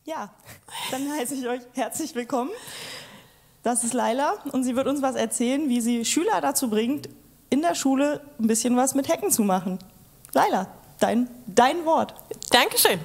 Ja, dann heiße ich euch herzlich willkommen. Das ist Laila und sie wird uns was erzählen, wie sie Schüler dazu bringt, in der Schule ein bisschen was mit Hacken zu machen. Laila, dein Wort. Dankeschön.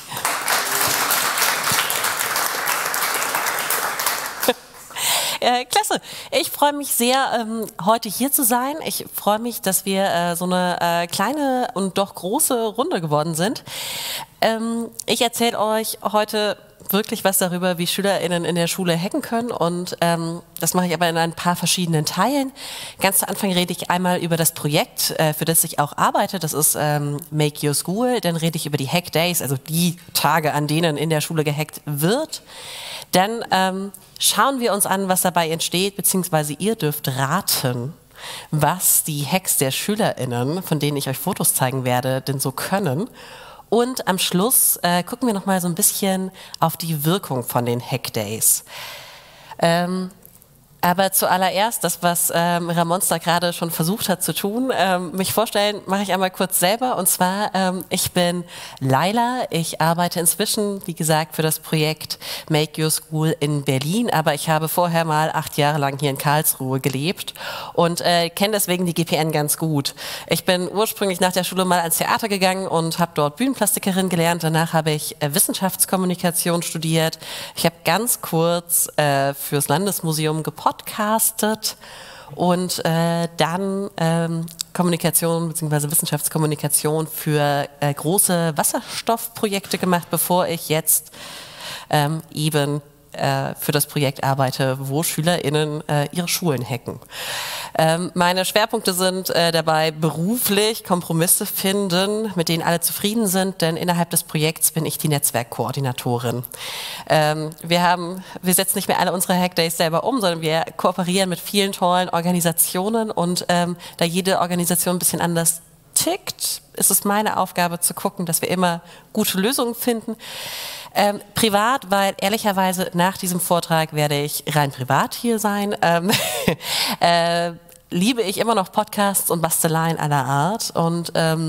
Klasse. Ich freue mich sehr, heute hier zu sein. Ich freue mich, dass wir so eine kleine und doch große Runde geworden sind. Ich erzähle euch heute wirklich was darüber, wie SchülerInnen in der Schule hacken können, und das mache ich aber in ein paar verschiedenen Teilen. Ganz zu Anfang rede ich einmal über das Projekt, für das ich auch arbeite. Das ist Make Your School. Dann rede ich über die Hack Days, also die Tage, an denen in der Schule gehackt wird. Dann schauen wir uns an, was dabei entsteht, beziehungsweise ihr dürft raten, was die Hacks der SchülerInnen, von denen ich euch Fotos zeigen werde, denn so können. Und am Schluss gucken wir noch mal so ein bisschen auf die Wirkung von den Hack Days. Aber zuallererst, das, was Ramons da gerade schon versucht hat zu tun, mich vorstellen, mache ich einmal kurz selber. Und zwar, ich bin Laila. Ich arbeite inzwischen, wie gesagt, für das Projekt Make Your School in Berlin. Aber ich habe vorher mal 8 Jahre lang hier in Karlsruhe gelebt und kenne deswegen die GPN ganz gut. Ich bin ursprünglich nach der Schule mal ans Theater gegangen und habe dort Bühnenplastikerin gelernt. Danach habe ich Wissenschaftskommunikation studiert. Ich habe ganz kurz fürs Landesmuseum gepodcastet und dann Kommunikation bzw. Wissenschaftskommunikation für große Wasserstoffprojekte gemacht, bevor ich jetzt eben für das Projekt arbeite, wo SchülerInnen ihre Schulen hacken. Meine Schwerpunkte sind dabei beruflich Kompromisse finden, mit denen alle zufrieden sind, denn innerhalb des Projekts bin ich die Netzwerkkoordinatorin. Wir setzen nicht mehr alle unsere Hackdays selber um, sondern wir kooperieren mit vielen tollen Organisationen, und da jede Organisation ein bisschen anders tickt, ist es meine Aufgabe zu gucken, dass wir immer gute Lösungen finden. Privat, weil ehrlicherweise nach diesem Vortrag werde ich rein privat hier sein, liebe ich immer noch Podcasts und Basteleien aller Art, und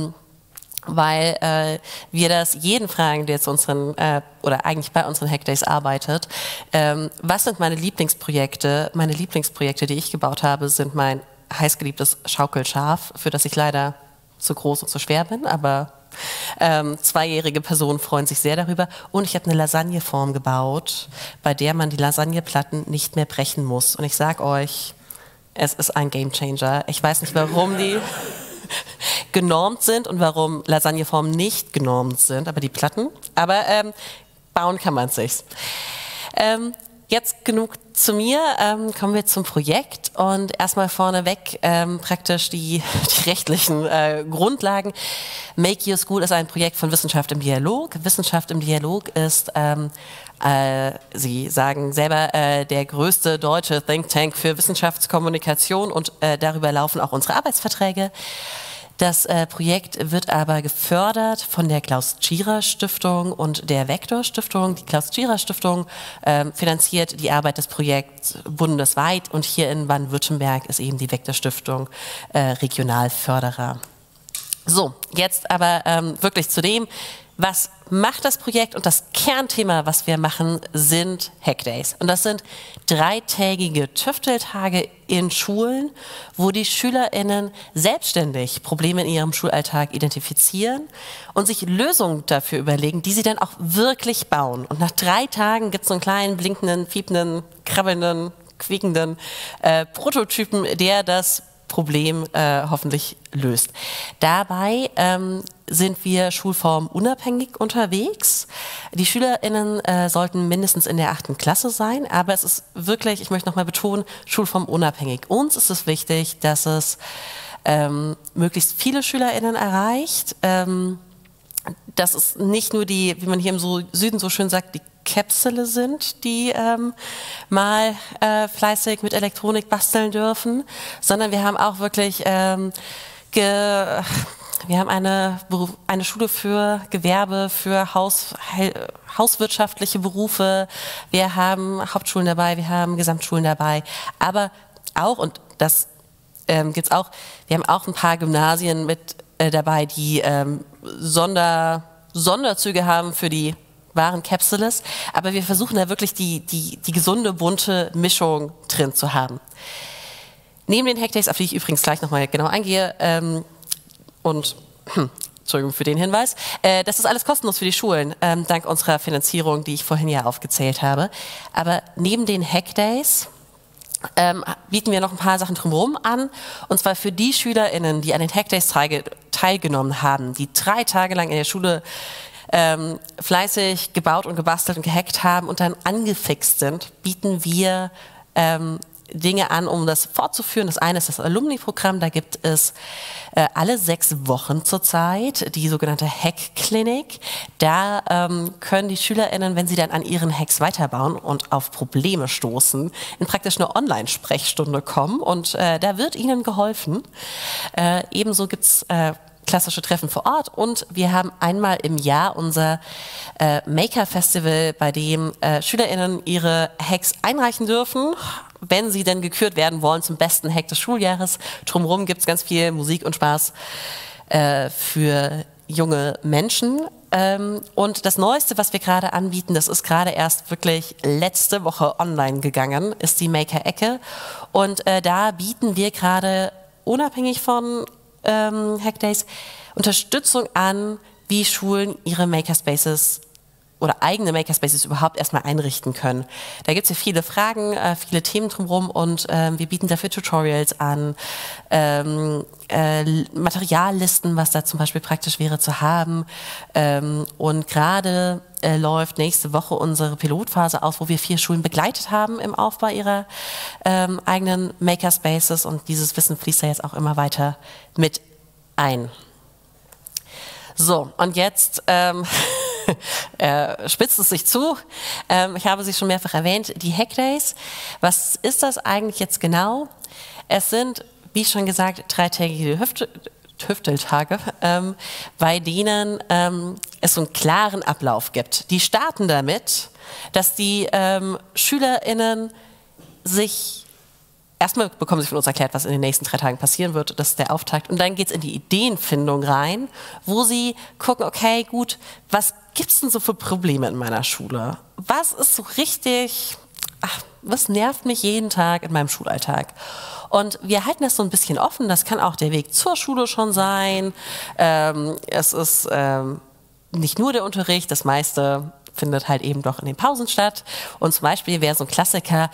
weil wir das jeden fragen, der zu unseren, oder eigentlich bei unseren Hackdays arbeitet, was sind meine Lieblingsprojekte? Meine Lieblingsprojekte, die ich gebaut habe, sind mein heißgeliebtes Schaukelschaf, für das ich leider zu groß und zu schwer bin, aber 2-jährige Personen freuen sich sehr darüber. Und ich habe eine Lasagneform gebaut, bei der man die Lasagneplatten nicht mehr brechen muss. Und ich sage euch, es ist ein Gamechanger. Ich weiß nicht, warum die genormt sind und warum Lasagneformen nicht genormt sind, aber die Platten. Aber bauen kann man es sich. Jetzt genug zu mir, kommen wir zum Projekt, und erstmal vorneweg praktisch die rechtlichen Grundlagen. Make Your School ist ein Projekt von Wissenschaft im Dialog. Wissenschaft im Dialog ist, Sie sagen selber, der größte deutsche Think Tank für Wissenschaftskommunikation, und darüber laufen auch unsere Arbeitsverträge. Das Projekt wird aber gefördert von der Klaus-Tschira-Stiftung und der Vector-Stiftung. Die Klaus-Tschira-Stiftung finanziert die Arbeit des Projekts bundesweit, und hier in Baden-Württemberg ist eben die Vector-Stiftung Regionalförderer. So, jetzt aber wirklich zu dem, was macht das Projekt, und das Kernthema, was wir machen, sind Hackdays. Und das sind 3-tägige Tüfteltage in Schulen, wo die SchülerInnen selbstständig Probleme in ihrem Schulalltag identifizieren und sich Lösungen dafür überlegen, die sie dann auch wirklich bauen. Und nach 3 Tagen gibt es so einen kleinen, blinkenden, piependen, krabbelnden, quiekenden Prototypen, der das Problem hoffentlich löst. Dabei sind wir schulformunabhängig unterwegs. Die SchülerInnen sollten mindestens in der 8. Klasse sein, aber es ist wirklich, ich möchte nochmal betonen, schulformunabhängig. Uns ist es wichtig, dass es möglichst viele SchülerInnen erreicht, dass es nicht nur die, wie man hier im Süden so schön sagt, die Käpsele sind, die mal fleißig mit Elektronik basteln dürfen, sondern wir haben auch wirklich wir haben eine Schule für Gewerbe, für hauswirtschaftliche Berufe, wir haben Hauptschulen dabei, wir haben Gesamtschulen dabei, aber auch, und das gibt's auch, wir haben auch ein paar Gymnasien mit dabei, die Sonderzüge haben für die wahren Capsules, aber wir versuchen da wirklich die gesunde, bunte Mischung drin zu haben. Neben den Hackdays, auf die ich übrigens gleich nochmal genau eingehe, Entschuldigung für den Hinweis, das ist alles kostenlos für die Schulen, dank unserer Finanzierung, die ich vorhin ja aufgezählt habe. Aber neben den Hackdays bieten wir noch ein paar Sachen drumherum an, und zwar für die SchülerInnen, die an den Hackdays teilgenommen haben, die 3 Tage lang in der Schule fleißig gebaut und gebastelt und gehackt haben und dann angefixt sind, bieten wir Dinge an, um das fortzuführen. Das eine ist das Alumni-Programm, da gibt es alle 6 Wochen zurzeit die sogenannte Hack-Klinik. Da können die SchülerInnen, wenn sie dann an ihren Hacks weiterbauen und auf Probleme stoßen, in praktisch eine Online-Sprechstunde kommen, und da wird ihnen geholfen. Ebenso gibt es klassische Treffen vor Ort, und wir haben einmal im Jahr unser Maker-Festival, bei dem SchülerInnen ihre Hacks einreichen dürfen, wenn sie denn gekürt werden wollen zum besten Hack des Schuljahres. Drumherum gibt es ganz viel Musik und Spaß für junge Menschen. Und das Neueste, was wir gerade anbieten, das ist gerade erst wirklich letzte Woche online gegangen, ist die Maker-Ecke. Und da bieten wir gerade unabhängig von Hackdays Unterstützung an, wie Schulen ihre Makerspaces oder eigene Makerspaces überhaupt erstmal einrichten können. Da gibt es ja viele Fragen, viele Themen drumherum, und wir bieten dafür Tutorials an, Materiallisten, was da zum Beispiel praktisch wäre zu haben. Und gerade läuft nächste Woche unsere Pilotphase aus, wo wir 4 Schulen begleitet haben im Aufbau ihrer eigenen Makerspaces, und dieses Wissen fließt da jetzt auch immer weiter mit ein. So, und jetzt spitzt es sich zu. Ich habe sie schon mehrfach erwähnt, die Hackdays. Was ist das eigentlich jetzt genau? Es sind, wie schon gesagt, 3-tägige Hüfteltage, bei denen es so einen klaren Ablauf gibt. Die starten damit, dass die SchülerInnen sich erstmal bekommen sie von uns erklärt, was in den nächsten 3 Tagen passieren wird. Das ist der Auftakt. Und dann geht es in die Ideenfindung rein, wo sie gucken, okay, gut, was gibt es denn so für Probleme in meiner Schule? Was ist so richtig, was nervt mich jeden Tag in meinem Schulalltag? Und wir halten das so ein bisschen offen. Das kann auch der Weg zur Schule schon sein. Es ist nicht nur der Unterricht, das meiste findet halt eben doch in den Pausen statt. Und zum Beispiel wäre so ein Klassiker,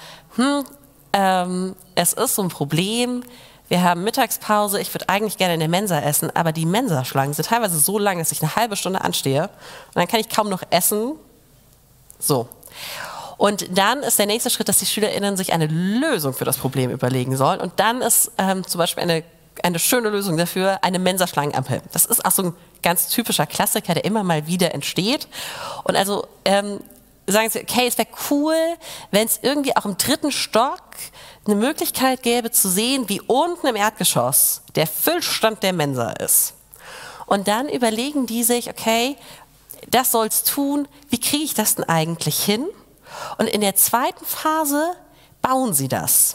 es ist so ein Problem, wir haben Mittagspause, ich würde eigentlich gerne in der Mensa essen, aber die Mensaschlangen sind teilweise so lang, dass ich eine halbe Stunde anstehe, und dann kann ich kaum noch essen. So. Und dann ist der nächste Schritt, dass die SchülerInnen sich eine Lösung für das Problem überlegen sollen. Und dann ist zum Beispiel eine schöne Lösung dafür eine Mensaschlangenampel. Das ist auch so ein ganz typischer Klassiker, der immer mal wieder entsteht. Und also sagen sie, okay, es wäre cool, wenn es irgendwie auch im 3. Stock eine Möglichkeit gäbe zu sehen, wie unten im Erdgeschoss der Füllstand der Mensa ist. Und dann überlegen die sich, okay, das soll's tun, wie kriege ich das denn eigentlich hin? Und in der zweiten Phase bauen sie das.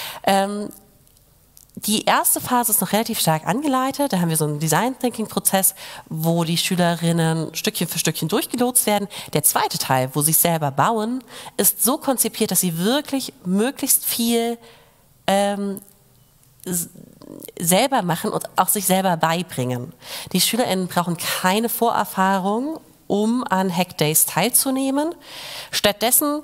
Die erste Phase ist noch relativ stark angeleitet. Da haben wir so einen Design-Thinking-Prozess, wo die SchülerInnen Stückchen für Stückchen durchgelotst werden. Der zweite Teil, wo sie es selber bauen, ist so konzipiert, dass sie wirklich möglichst viel selber machen und auch sich selber beibringen. Die SchülerInnen brauchen keine Vorerfahrung, um an Hackdays teilzunehmen. Stattdessen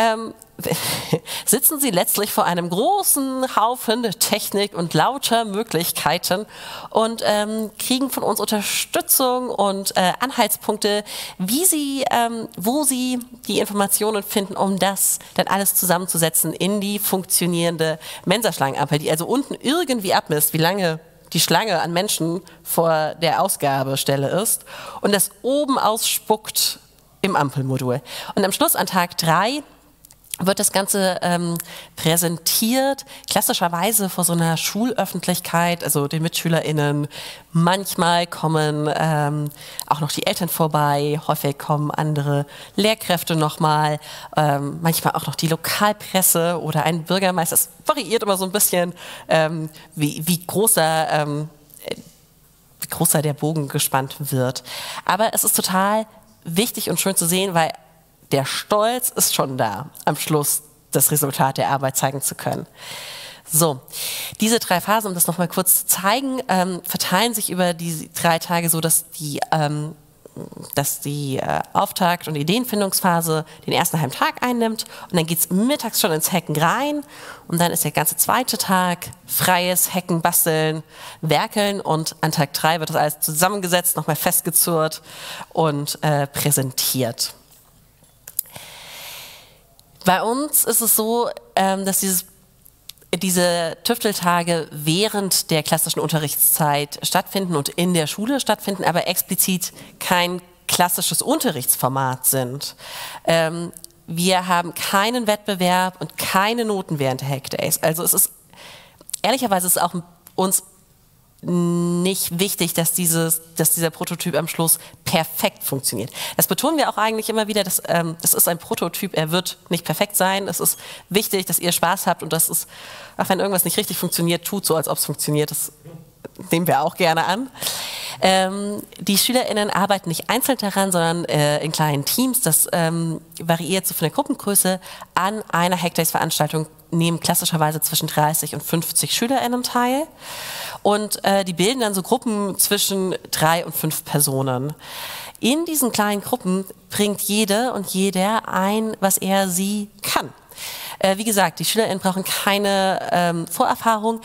sitzen sie letztlich vor einem großen Haufen Technik und lauter Möglichkeiten und kriegen von uns Unterstützung und Anhaltspunkte, wo sie die Informationen finden, um das dann alles zusammenzusetzen in die funktionierende Mensaschlangenampel, die also unten irgendwie abmisst, wie lange die Schlange an Menschen vor der Ausgabestelle ist und das oben ausspuckt im Ampelmodul. Und am Schluss an Tag 3 wird das Ganze präsentiert, klassischerweise vor so einer Schulöffentlichkeit, also den MitschülerInnen. Manchmal kommen auch noch die Eltern vorbei, häufig kommen andere Lehrkräfte nochmal, manchmal auch noch die Lokalpresse oder ein Bürgermeister. Es variiert immer so ein bisschen, wie großer der Bogen gespannt wird. Aber es ist total wichtig und schön zu sehen, weil der Stolz ist schon da, am Schluss das Resultat der Arbeit zeigen zu können. So, diese 3 Phasen, um das nochmal kurz zu zeigen, verteilen sich über die 3 Tage so, dass die Auftakt- und Ideenfindungsphase den ersten halben Tag einnimmt und dann geht es mittags schon ins Hacken rein und dann ist der ganze zweite Tag freies Hacken, Basteln, Werkeln und an Tag 3 wird das alles zusammengesetzt, nochmal festgezurrt und präsentiert. Bei uns ist es so, dass diese Tüfteltage während der klassischen Unterrichtszeit stattfinden und in der Schule stattfinden, aber explizit kein klassisches Unterrichtsformat sind. Wir haben keinen Wettbewerb und keine Noten während der Hackdays. Also ehrlicherweise ist es auch uns nicht wichtig, dass dieser Prototyp am Schluss perfekt funktioniert. Das betonen wir auch eigentlich immer wieder, das ist ein Prototyp, er wird nicht perfekt sein. Es ist wichtig, dass ihr Spaß habt und dass es, auch wenn irgendwas nicht richtig funktioniert, tut so, als ob es funktioniert. Das nehmen wir auch gerne an. Die SchülerInnen arbeiten nicht einzeln daran, sondern in kleinen Teams. Das variiert so von der Gruppengröße. An einer Hackdays-Veranstaltung nehmen klassischerweise zwischen 30 und 50 SchülerInnen teil. Und die bilden dann so Gruppen zwischen 3 und 5 Personen. In diesen kleinen Gruppen bringt jede und jeder ein, was er sie kann. Wie gesagt, die SchülerInnen brauchen keine Vorerfahrung.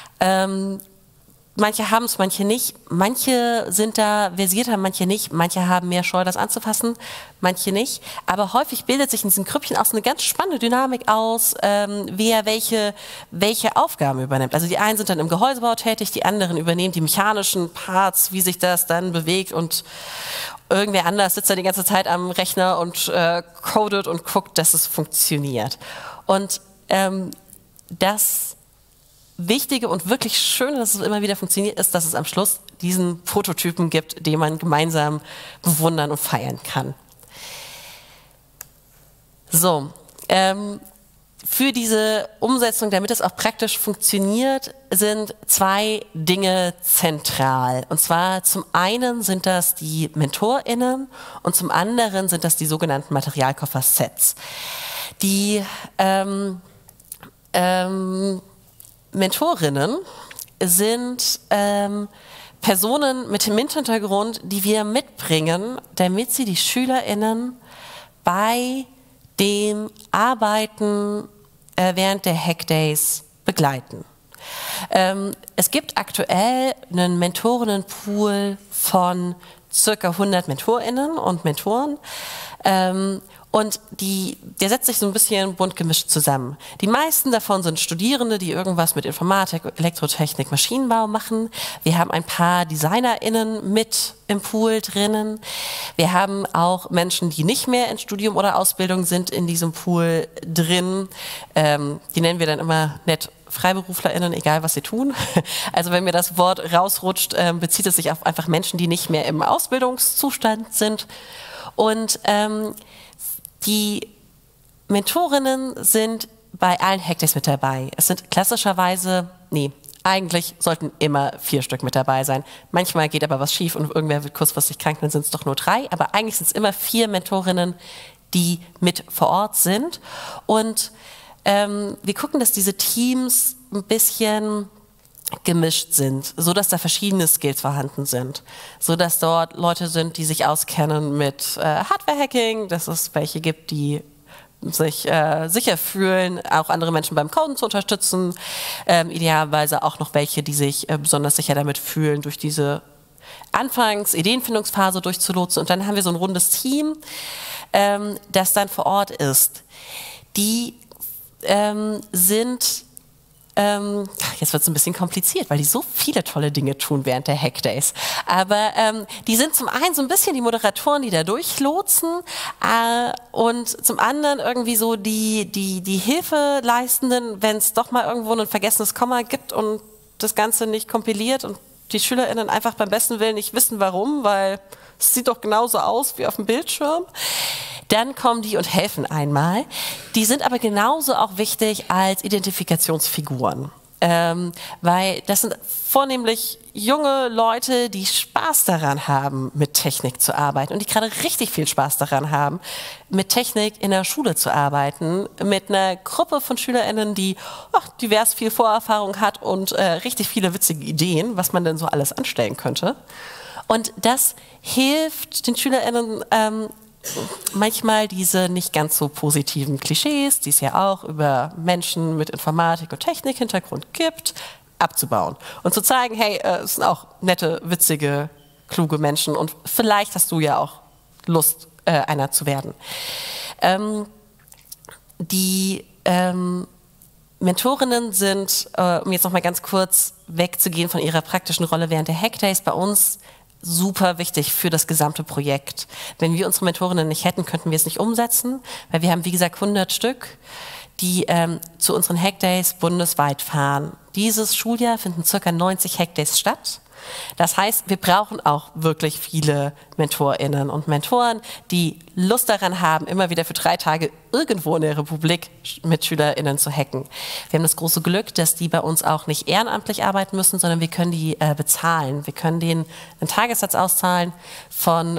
Manche haben es, manche nicht. Manche sind da versierter, manche nicht. Manche haben mehr Scheu, das anzufassen, manche nicht. Aber häufig bildet sich in diesen Grüppchen auch so eine ganz spannende Dynamik aus, wer welche Aufgaben übernimmt. Also die einen sind dann im Gehäusebau tätig, die anderen übernehmen die mechanischen Parts, wie sich das dann bewegt und irgendwer anders sitzt da die ganze Zeit am Rechner und codet und guckt, dass es funktioniert. Und das Wichtige und wirklich Schöne, dass es immer wieder funktioniert, ist, dass es am Schluss diesen Prototypen gibt, den man gemeinsam bewundern und feiern kann. So, für diese Umsetzung, damit es auch praktisch funktioniert, sind 2 Dinge zentral. Und zwar zum einen sind das die MentorInnen und zum anderen sind das die sogenannten Materialkoffer-Sets. Die Mentorinnen sind Personen mit dem Hintergrund, die wir mitbringen, damit sie die SchülerInnen bei dem Arbeiten während der Hackdays begleiten. Es gibt aktuell einen Mentorinnenpool von circa 100 MentorInnen und Mentoren. Und der setzt sich so ein bisschen bunt gemischt zusammen. Die meisten davon sind Studierende, die irgendwas mit Informatik, Elektrotechnik, Maschinenbau machen. Wir haben ein paar DesignerInnen mit im Pool drinnen. Wir haben auch Menschen, die nicht mehr in Studium oder Ausbildung sind, in diesem Pool drin. Die nennen wir dann immer nett FreiberuflerInnen, egal was sie tun. Also wenn mir das Wort rausrutscht, bezieht es sich auf einfach Menschen, die nicht mehr im Ausbildungszustand sind. Und die Mentorinnen sind bei allen Hackdays mit dabei. Es sind klassischerweise, eigentlich sollten immer 4 Stück mit dabei sein. Manchmal geht aber was schief und irgendwer wird kurzfristig krank, dann sind es doch nur 3. Aber eigentlich sind es immer 4 Mentorinnen, die mit vor Ort sind. Und wir gucken, dass diese Teams ein bisschen gemischt sind, so dass da verschiedene Skills vorhanden sind, so dass dort Leute sind, die sich auskennen mit Hardware-Hacking, dass es welche gibt, die sich sicher fühlen, auch andere Menschen beim Coden zu unterstützen, idealerweise auch noch welche, die sich besonders sicher damit fühlen, durch diese Anfangs-Ideenfindungsphase durchzulotsen. Und dann haben wir so ein rundes Team, das dann vor Ort ist. Die sind jetzt wird es ein bisschen kompliziert, weil die so viele tolle Dinge tun während der Hackdays. Aber die sind zum einen so ein bisschen die Moderatoren, die da durchlotsen und zum anderen irgendwie so die Hilfeleistenden, wenn es doch mal irgendwo ein vergessenes Komma gibt und das Ganze nicht kompiliert und die SchülerInnen einfach beim besten Willen nicht wissen, warum, weil es sieht doch genauso aus wie auf dem Bildschirm. Dann kommen die und helfen einmal. Die sind aber genauso auch wichtig als Identifikationsfiguren. weil das sind vornehmlich junge Leute, die Spaß daran haben, mit Technik zu arbeiten und die gerade richtig viel Spaß daran haben, mit Technik in der Schule zu arbeiten, mit einer Gruppe von SchülerInnen, die divers viel Vorerfahrung hat und richtig viele witzige Ideen, was man denn so alles anstellen könnte. Und das hilft den SchülerInnen manchmal diese nicht ganz so positiven Klischees, die es ja auch über Menschen mit Informatik- und Technik-Hintergrund gibt, abzubauen und zu zeigen, hey, es sind auch nette, witzige, kluge Menschen und vielleicht hast du ja auch Lust, einer zu werden. Die Mentorinnen sind, um jetzt noch mal ganz kurz wegzugehen von ihrer praktischen Rolle während der Hackdays, bei uns super wichtig für das gesamte Projekt. Wenn wir unsere Mentorinnen nicht hätten, könnten wir es nicht umsetzen, weil wir haben, wie gesagt, 100 Stück, die zu unseren Hackdays bundesweit fahren. Dieses Schuljahr finden ca. 90 Hackdays statt. Das heißt, wir brauchen auch wirklich viele MentorInnen und Mentoren, die Lust daran haben, immer wieder für 3 Tage irgendwo in der Republik mit SchülerInnen zu hacken. Wir haben das große Glück, dass die bei uns auch nicht ehrenamtlich arbeiten müssen, sondern wir können die bezahlen. Wir können denen einen Tagessatz auszahlen von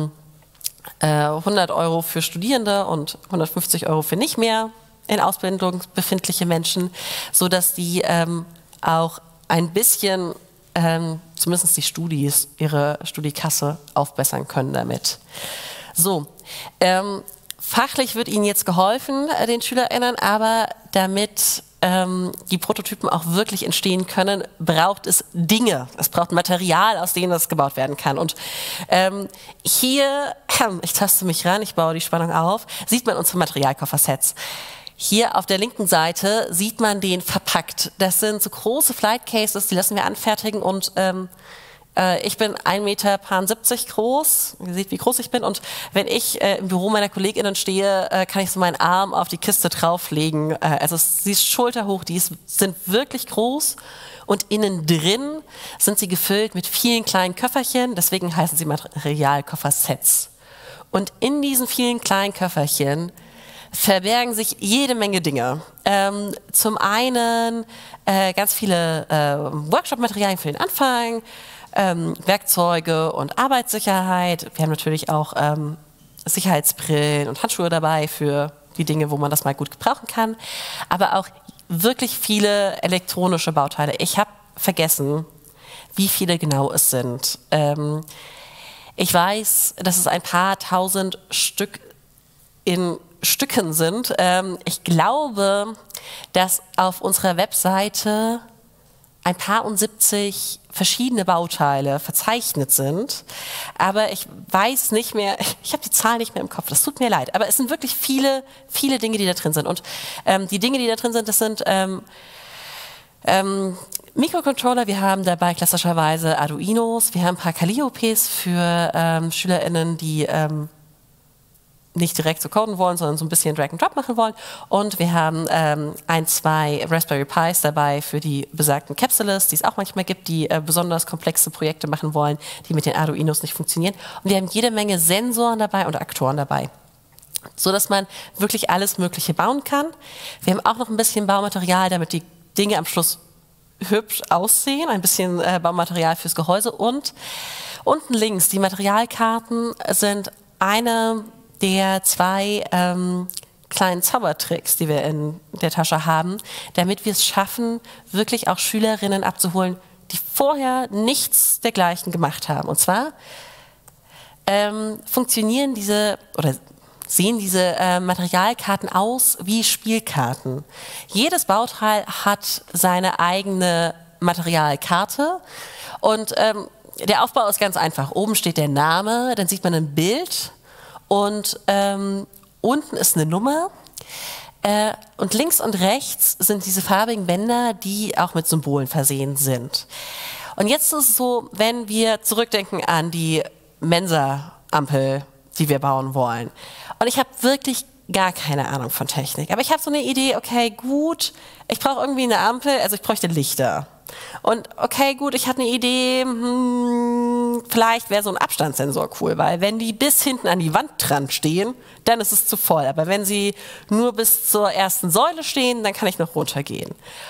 100 € für Studierende und 150 € für nicht mehr in Ausbildung befindliche Menschen, sodass die auch ein bisschen zumindest die Studis, ihre Studiekasse aufbessern können damit. So, fachlich wird Ihnen jetzt geholfen, den SchülerInnen, aber damit die Prototypen auch wirklich entstehen können, braucht es Dinge. Es braucht Material, aus denen das gebaut werden kann. Und hier, ich taste mich ran, ich baue die Spannung auf, sieht man unsere Materialkoffersets. Hier auf der linken Seite sieht man den verpackt. Das sind so große Flight Cases, die lassen wir anfertigen und ich bin 1,70 Meter groß. Ihr seht, wie groß ich bin. Und wenn ich im Büro meiner KollegInnen stehe, kann ich so meinen Arm auf die Kiste drauflegen. Also sie ist schulterhoch, die sind wirklich groß. Und innen drin sind sie gefüllt mit vielen kleinen Köfferchen. Deswegen heißen sie Materialkoffersets. Und in diesen vielen kleinen Köfferchen verbergen sich jede Menge Dinge. Zum einen ganz viele Workshop-Materialien für den Anfang, Werkzeuge und Arbeitssicherheit. Wir haben natürlich auch Sicherheitsbrillen und Handschuhe dabei für die Dinge, wo man das mal gut gebrauchen kann. Aber auch wirklich viele elektronische Bauteile. Ich habe vergessen, wie viele genau es sind. Ich weiß, dass es ein paar tausend Stück in Stücken sind. Ich glaube, dass auf unserer Webseite ein paar und 70 verschiedene Bauteile verzeichnet sind, aber ich weiß nicht mehr, ich habe die Zahl nicht mehr im Kopf, das tut mir leid, aber es sind wirklich viele, viele Dinge, die da drin sind und die Dinge, die da drin sind, das sind Mikrocontroller, wir haben dabei klassischerweise Arduinos, wir haben ein paar Calliopes für SchülerInnen, die nicht direkt so coden wollen, sondern so ein bisschen Drag and Drop machen wollen. Und wir haben 2 Raspberry Pis dabei für die besagten Capsules, die es auch manchmal gibt, die besonders komplexe Projekte machen wollen, die mit den Arduinos nicht funktionieren. Und wir haben jede Menge Sensoren dabei und Aktoren dabei, so dass man wirklich alles Mögliche bauen kann. Wir haben auch noch ein bisschen Baumaterial, damit die Dinge am Schluss hübsch aussehen, ein bisschen Baumaterial fürs Gehäuse. Und unten links, die Materialkarten sind eine der 2 kleinen Zaubertricks, die wir in der Tasche haben, damit wir es schaffen, wirklich auch Schülerinnen abzuholen, die vorher nichts dergleichen gemacht haben. Und zwar funktionieren diese oder sehen diese Materialkarten aus wie Spielkarten. Jedes Bauteil hat seine eigene Materialkarte und der Aufbau ist ganz einfach. Oben steht der Name, dann sieht man ein Bild und unten ist eine Nummer und links und rechts sind diese farbigen Bänder, die auch mit Symbolen versehen sind. Und jetzt ist es so, wenn wir zurückdenken an die Mensa-Ampel, die wir bauen wollen. Und ich habe wirklich gar keine Ahnung von Technik, aber ich habe so eine Idee, okay, gut, ich brauche irgendwie eine Ampel, also ich bräuchte Lichter. Und okay, gut, ich habe eine Idee, vielleicht wäre so ein Abstandssensor cool, weil wenn die bis hinten an die Wand dran stehen, dann ist es zu voll. Aber wenn sie nur bis zur ersten Säule stehen, dann kann ich noch runtergehen.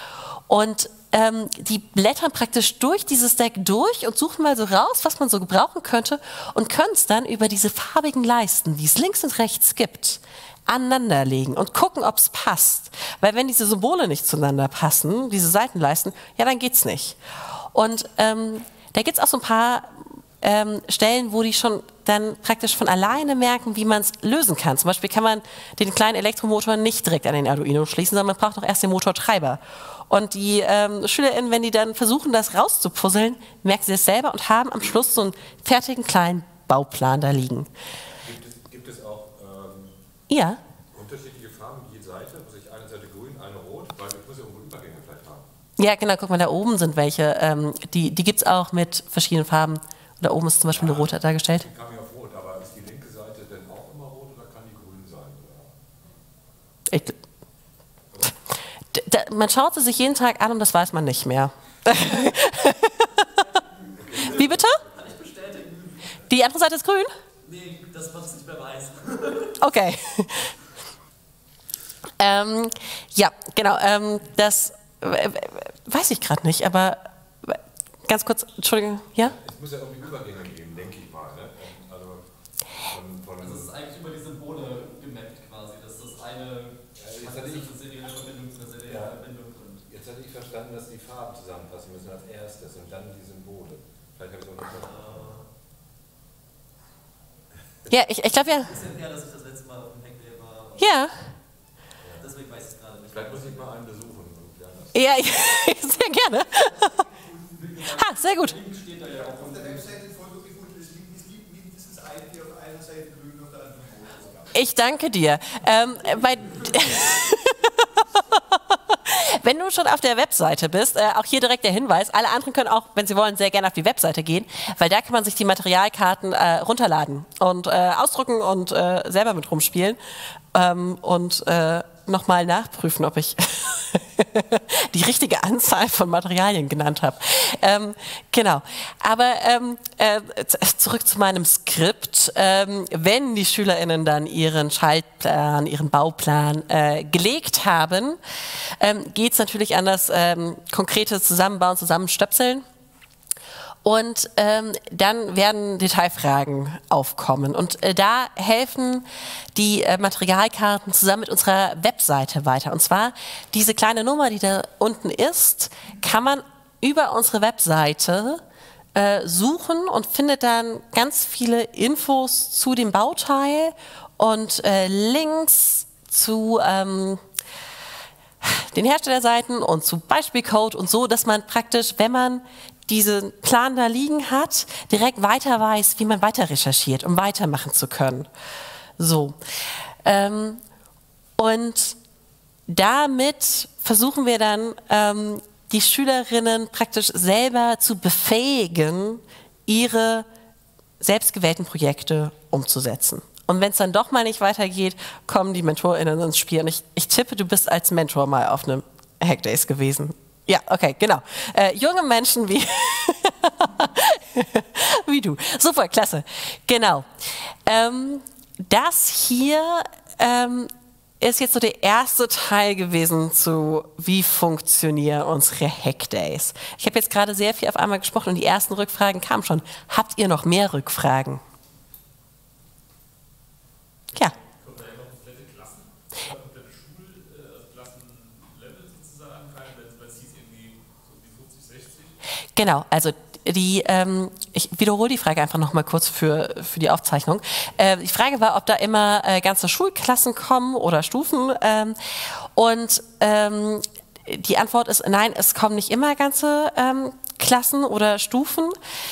Und die blättern praktisch durch dieses Deck durch und suchen mal so raus, was man so gebrauchen könnte und können es dann über diese farbigen Leisten, die es links und rechts gibt, aneinanderlegen und gucken, ob es passt. Weil wenn diese Symbole nicht zueinander passen, diese Seitenleisten, ja, dann geht's nicht. Und da gibt es auch so ein paar Stellen, wo die schon dann praktisch von alleine merken, wie man es lösen kann. Zum Beispiel kann man den kleinen Elektromotor nicht direkt an den Arduino schließen, sondern man braucht noch erst den Motortreiber. Und die SchülerInnen, wenn die dann versuchen, das rauszupuzzeln, merken sie es selber und haben am Schluss so einen fertigen kleinen Bauplan da liegen. Gibt es auch ja. unterschiedliche Farben je Seite? Also ich eine Seite grün, eine rot, weil ich muss ja irgendwo Übergänge vielleicht haben. Ja, genau, guck mal, da oben sind welche. Die gibt es auch mit verschiedenen Farben. Da oben ist zum Beispiel eine rote dargestellt. Die kam ja auf rot, aber ist die linke Seite denn auch immer rot oder kann die grün sein? Man schaut sie sich jeden Tag an und das weiß man nicht mehr. Wie bitte? Kann ich bestätigen. Die andere Seite ist grün? Nee, das was ich nicht mehr weiß. Okay. Ja, genau. Das weiß ich gerade nicht, aber ganz kurz, Entschuldigung, ja? Es muss ja irgendwie Übergänge geben, denke ich mal. Ne? Also es ist eigentlich über die Symbole gemappt quasi. Das ist das eine, eine serielle Verbindung zu einer seriellen Verbindung. Und jetzt hatte ich verstanden, dass die Farben zusammenpassen müssen als erstes und dann die Symbole. Vielleicht habe ich es auch nicht verstanden. Ja, ich glaube ja. ein bisschen her, dass ich das letzte Mal auf dem Hackday war. Ja. Deswegen weiß ich es gerade nicht. Vielleicht muss ich mal einen besuchen. Ja, sehr gerne. Ha, sehr gut. Steht da ja auch. Auf der Webseite ist voll gefunden, es liegt mindestens ein hier auf einer Seite grün und auf der anderen rot. Ich danke dir. Wenn du schon auf der Webseite bist, auch hier direkt der Hinweis, alle anderen können auch, wenn sie wollen, sehr gerne auf die Webseite gehen, weil da kann man sich die Materialkarten runterladen und ausdrucken und selber mit rumspielen und nochmal nachprüfen, ob ich die richtige Anzahl von Materialien genannt habe. Genau. Aber zurück zu meinem Skript. Wenn die SchülerInnen dann ihren Schaltplan, ihren Bauplan gelegt haben, geht es natürlich an das konkrete Zusammenbauen, Zusammenstöpseln. Und dann werden Detailfragen aufkommen. Und da helfen die Materialkarten zusammen mit unserer Webseite weiter. Und zwar diese kleine Nummer, die da unten ist, kann man über unsere Webseite suchen und findet dann ganz viele Infos zu dem Bauteil und Links zu den Herstellerseiten und zu Beispielcode und so, dass man praktisch, wenn man diesen Plan da liegen hat, direkt weiter weiß, wie man weiter recherchiert, um weitermachen zu können. So. Und damit versuchen wir dann, die Schülerinnen praktisch selber zu befähigen, ihre selbstgewählten Projekte umzusetzen. Und wenn es dann doch mal nicht weitergeht, kommen die MentorInnen ins Spiel. Und ich tippe, du bist als Mentor mal auf einem Hackdays gewesen. Ja, okay, genau. Junge Menschen wie, wie du. Super, klasse. Genau. Das hier ist jetzt so der erste Teil gewesen zu, wie funktionieren unsere Hackdays. Ich habe jetzt gerade sehr viel auf einmal gesprochen und die ersten Rückfragen kamen schon. Habt ihr noch mehr Rückfragen? Ja. Genau, also ich wiederhole die Frage einfach noch mal kurz für die Aufzeichnung. Die Frage war, ob da immer ganze Schulklassen kommen oder Stufen. Und die Antwort ist nein, es kommen nicht immer ganze Klassen oder Stufen.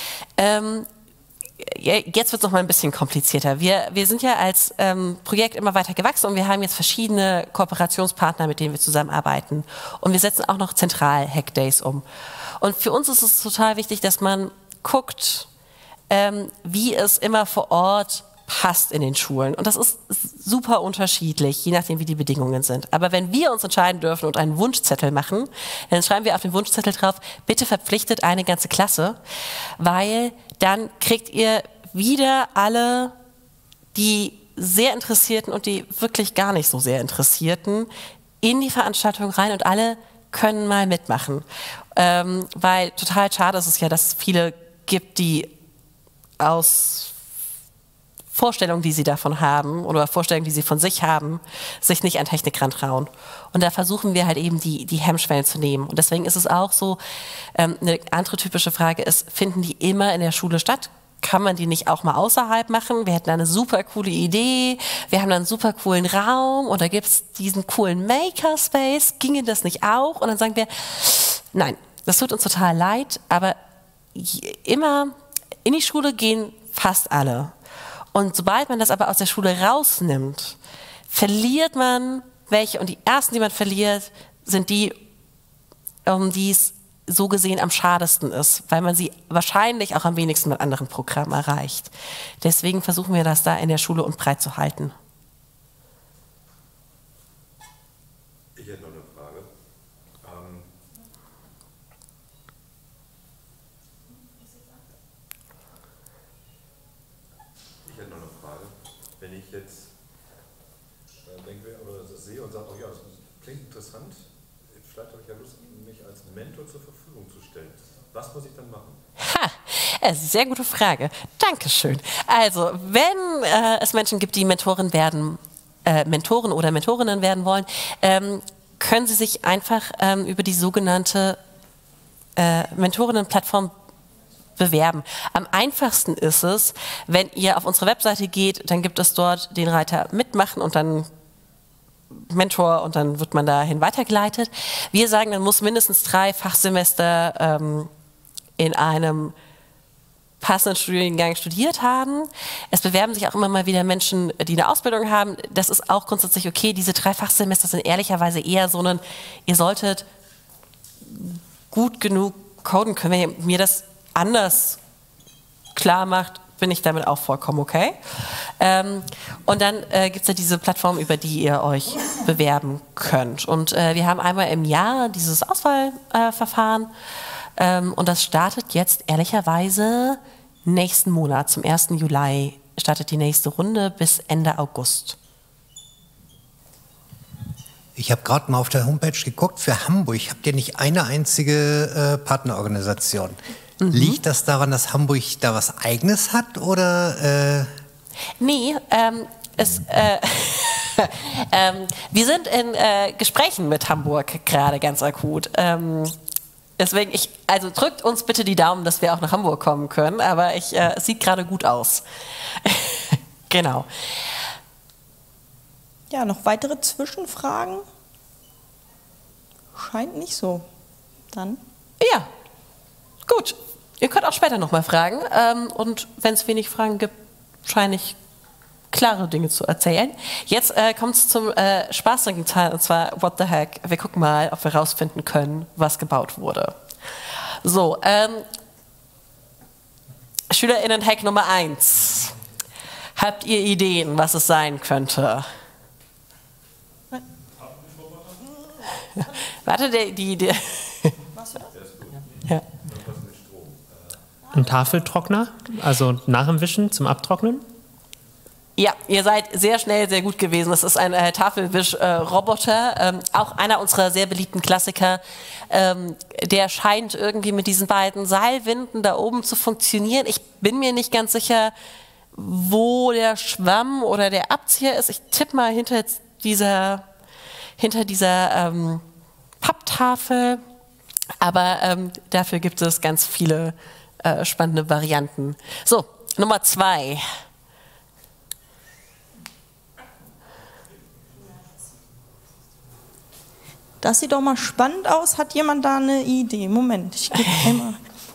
Jetzt wird es noch mal ein bisschen komplizierter. Wir sind ja als Projekt immer weiter gewachsen und wir haben jetzt verschiedene Kooperationspartner, mit denen wir zusammenarbeiten. Und wir setzen auch noch zentral Hackdays um. Und für uns ist es total wichtig, dass man guckt, wie es immer vor Ort passt in den Schulen. Und das ist super unterschiedlich, je nachdem, wie die Bedingungen sind. Aber wenn wir uns entscheiden dürfen und einen Wunschzettel machen, dann schreiben wir auf den Wunschzettel drauf, bitte verpflichtet eine ganze Klasse, weil dann kriegt ihr wieder alle die sehr Interessierten und die wirklich gar nicht so sehr Interessierten in die Veranstaltung rein und alle können mal mitmachen. Weil total schade ist es ja, dass es viele gibt, die aus Vorstellungen, die sie davon haben oder Vorstellungen, die sie von sich haben, sich nicht an Technik rantrauen. Und da versuchen wir halt eben die Hemmschwellen zu nehmen. Und deswegen ist es auch so, eine andere typische Frage ist, finden die immer in der Schule statt? Kann man die nicht auch mal außerhalb machen? Wir hätten eine super coole Idee, wir haben einen super coolen Raum und da gibt es diesen coolen Makerspace, ginge das nicht auch? Und dann sagen wir, nein, das tut uns total leid, aber immer in die Schule gehen fast alle. Und sobald man das aber aus der Schule rausnimmt, verliert man welche. Und die ersten, die man verliert, sind die, um die es so gesehen am schadesten ist, weil man sie wahrscheinlich auch am wenigsten mit anderen Programmen erreicht. Deswegen versuchen wir das da in der Schule breit zu halten. Ich hätte noch eine Frage. Wenn ich jetzt denke oder das sehe und sage, oh ja, das klingt interessant, vielleicht habe ich ja Lust, mich als Mentor zur Verfügung zu stellen. Was muss ich dann machen? Sehr gute Frage. Dankeschön. Also, wenn es Menschen gibt, die Mentoren oder Mentorinnen werden wollen, können sie sich einfach über die sogenannte Mentorinnenplattform bewerben. Am einfachsten ist es, wenn ihr auf unsere Webseite geht, dann gibt es dort den Reiter Mitmachen und dann Mentor und dann wird man dahin weitergeleitet. Wir sagen, man muss mindestens 3 Fachsemester in einem passenden Studiengang studiert haben. Es bewerben sich auch immer mal wieder Menschen, die eine Ausbildung haben. Das ist auch grundsätzlich okay. Diese 3 Fachsemester sind ehrlicherweise eher so ein, ihr solltet gut genug coden können. Wenn ihr mir das anders klar macht, bin ich damit auch vollkommen okay. Und dann gibt es ja diese Plattform, über die ihr euch bewerben könnt. Und wir haben einmal im Jahr dieses Auswahlverfahren und das startet jetzt ehrlicherweise nächsten Monat. Zum 1. Juli startet die nächste Runde bis Ende August. Ich habe gerade mal auf der Homepage geguckt, für Hamburg habt ihr nicht eine einzige Partnerorganisation. Liegt das daran, dass Hamburg da was Eigenes hat oder? Nee, wir sind in Gesprächen mit Hamburg gerade ganz akut. Deswegen, also drückt uns bitte die Daumen, dass wir auch nach Hamburg kommen können, aber es sieht gerade gut aus. Genau. Ja, noch weitere Zwischenfragen? Scheint nicht so. Dann? Ja, gut. Ihr könnt auch später nochmal fragen. Und wenn es wenig Fragen gibt, scheine ich klare Dinge zu erzählen. Jetzt kommt es zum spaßigen Teil, und zwar What the Heck. Wir gucken mal, ob wir rausfinden können, was gebaut wurde. So, SchülerInnen-Hack Nummer 1. Habt ihr Ideen, was es sein könnte? Warte, die Machst du das? ja. Ein Tafeltrockner, also nach dem Wischen zum Abtrocknen? Ja, ihr seid sehr schnell, sehr gut gewesen. Das ist ein Tafelwisch-Roboter, auch einer unserer sehr beliebten Klassiker. Der scheint irgendwie mit diesen beiden Seilwinden da oben zu funktionieren. Ich bin mir nicht ganz sicher, wo der Schwamm oder der Abzieher ist. Ich tippe mal hinter dieser Papptafel. Aber dafür gibt es ganz viele spannende Varianten. So, Nummer 2. Das sieht doch mal spannend aus. Hat jemand da eine Idee? Moment, ich gebe einmal.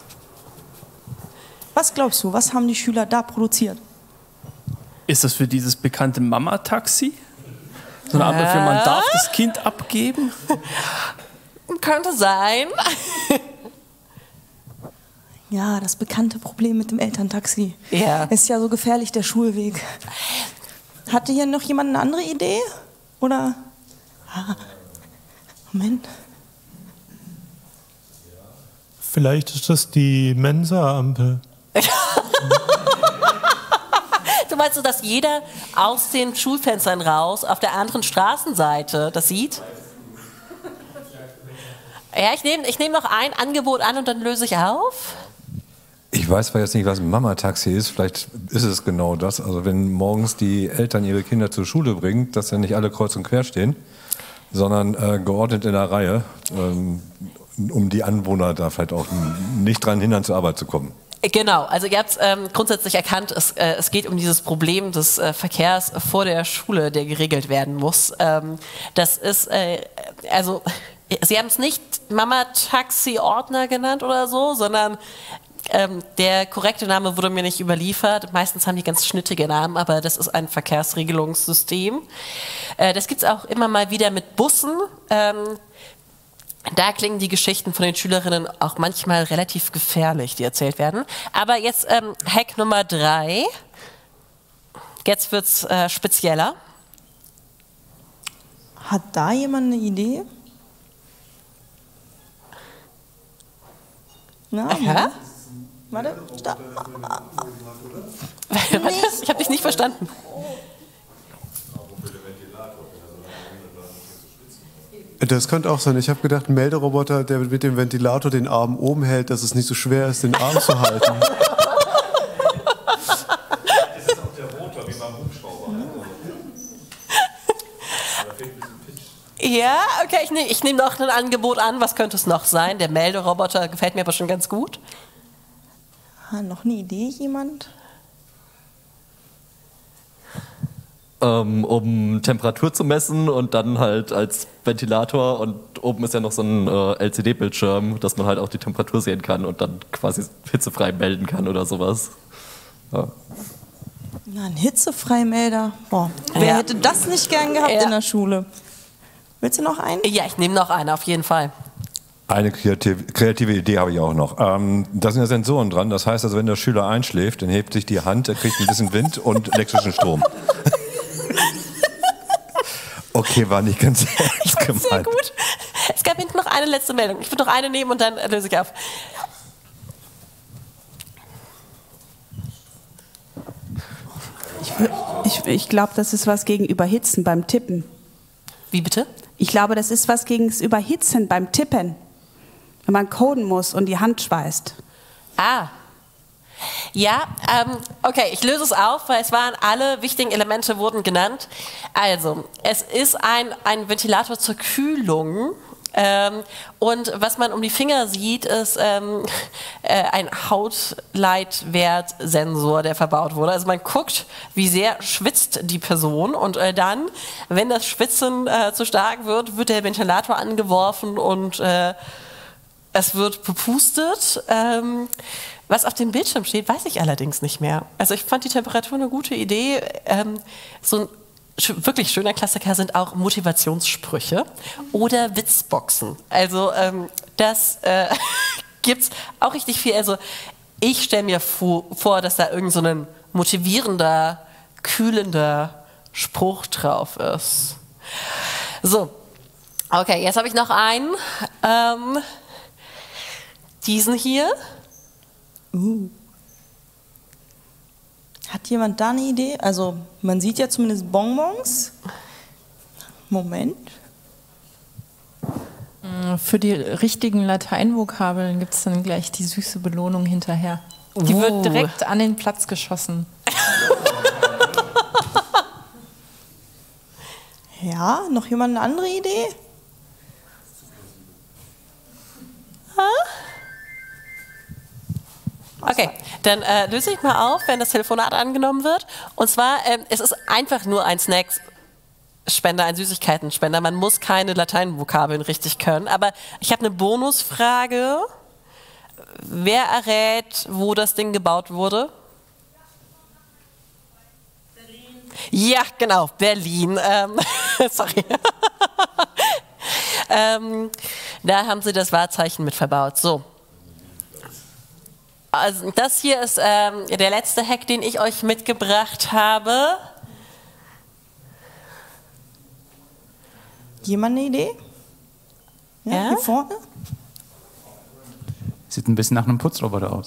Was glaubst du, was haben die Schüler da produziert? Ist das für dieses bekannte Mama-Taxi? So eine Art für man darf das Kind abgeben? Könnte sein. Ja, das bekannte Problem mit dem Elterntaxi. Ja. Ist ja so gefährlich, der Schulweg. Hatte hier noch jemand eine andere Idee? Oder? Moment. Vielleicht ist das die Mensa-Ampel. Du meinst so, dass jeder aus den Schulfenstern raus auf der anderen Straßenseite das sieht? Ja, ich nehm noch ein Angebot an und dann löse ich auf. Ich weiß zwar jetzt nicht, was ein Mama-Taxi ist, vielleicht ist es genau das. Also wenn morgens die Eltern ihre Kinder zur Schule bringen, dass ja nicht alle kreuz und quer stehen, sondern geordnet in der Reihe, um die Anwohner da vielleicht auch nicht dran hindern, zur Arbeit zu kommen. Genau, also ihr habt grundsätzlich erkannt, es geht um dieses Problem des Verkehrs vor der Schule, der geregelt werden muss. Das ist, also Sie haben es nicht Mama-Taxi-Ordner genannt oder so, sondern der korrekte Name wurde mir nicht überliefert. Meistens haben die ganz schnittige Namen, aber das ist ein Verkehrsregelungssystem. Das gibt es auch immer mal wieder mit Bussen. Da klingen die Geschichten von den Schülerinnen auch manchmal relativ gefährlich, die erzählt werden. Aber jetzt Hack Nummer 3. Jetzt wird es spezieller. Hat da jemand eine Idee? Na, Aha. Warte, da. Ich habe dich nicht verstanden. Das könnte auch sein. Ich habe gedacht, ein Melderoboter, der mit dem Ventilator den Arm oben hält, dass es nicht so schwer ist, den Arm zu halten. Das ist auch der Rotor, wie beim Hubschrauber. Da fehlt ein bisschen Pitch. Ja, okay, ich nehme noch ein Angebot an. Was könnte es noch sein? Der Melderoboter gefällt mir aber schon ganz gut. Noch eine Idee, jemand? Um Temperatur zu messen und dann halt als Ventilator, und oben ist ja noch so ein LCD-Bildschirm, dass man halt auch die Temperatur sehen kann und dann quasi hitzefrei melden kann oder sowas. Ja. Na, ein Hitzefreimelder. Boah, wer hätte das nicht gern gehabt in der Schule? Willst du noch einen? Ja, ich nehme noch einen, auf jeden Fall. Eine kreative Idee habe ich auch noch. Da sind ja Sensoren dran. Das heißt, also, wenn der Schüler einschläft, dann hebt sich die Hand, er kriegt ein bisschen Wind und elektrischen Strom. Okay, war nicht ganz ernst gemeint. Sehr gut. Es gab hinten noch eine letzte Meldung. Ich würde noch eine nehmen und dann löse ich auf. Ich glaube, das ist was gegen Überhitzen beim Tippen. Wie bitte? Ich glaube, das ist was gegen das Überhitzen beim Tippen. Wenn man coden muss und die Hand schweißt. Ah. Ja, okay, ich löse es auf, weil es waren alle wichtigen Elemente wurden genannt. Also, es ist ein Ventilator zur Kühlung. Und was man um die Finger sieht, ist ein Hautleitwertsensor, der verbaut wurde. Also man guckt, wie sehr schwitzt die Person, und dann, wenn das Schwitzen zu stark wird, wird der Ventilator angeworfen und es wird bepustet. Was auf dem Bildschirm steht, weiß ich allerdings nicht mehr. Also ich fand die Temperatur eine gute Idee. So ein wirklich schöner Klassiker sind auch Motivationssprüche oder Witzboxen. Also das gibt's auch richtig viel. Also ich stelle mir vor, dass da irgend so ein motivierender, kühlender Spruch drauf ist. So, okay, jetzt habe ich noch einen. Diesen hier. Hat jemand da eine Idee? Also man sieht ja zumindest Bonbons. Moment. Für die richtigen Lateinvokabeln gibt es dann gleich die süße Belohnung hinterher. Die wird direkt an den Platz geschossen. Ja, noch jemand eine andere Idee? Okay, dann löse ich mal auf, wenn das Telefonat angenommen wird. Und zwar, es ist einfach nur ein Snackspender, ein Süßigkeitenspender. Man muss keine Lateinvokabeln richtig können. Aber ich habe eine Bonusfrage. Wer errät, wo das Ding gebaut wurde? Berlin. Ja, genau, Berlin. Sorry. Da haben sie das Wahrzeichen mit verbaut. So. Also das hier ist der letzte Hack, den ich euch mitgebracht habe. Jemand eine Idee? Ja, hier vorne? Sieht ein bisschen nach einem Putzroboter aus.